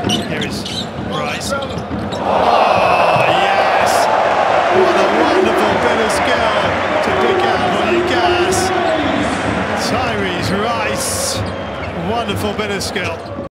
Here is Rice. Oh, yes! What a wonderful bit of skill to pick out Villegas. Tyrese Rice. Wonderful bit of skill.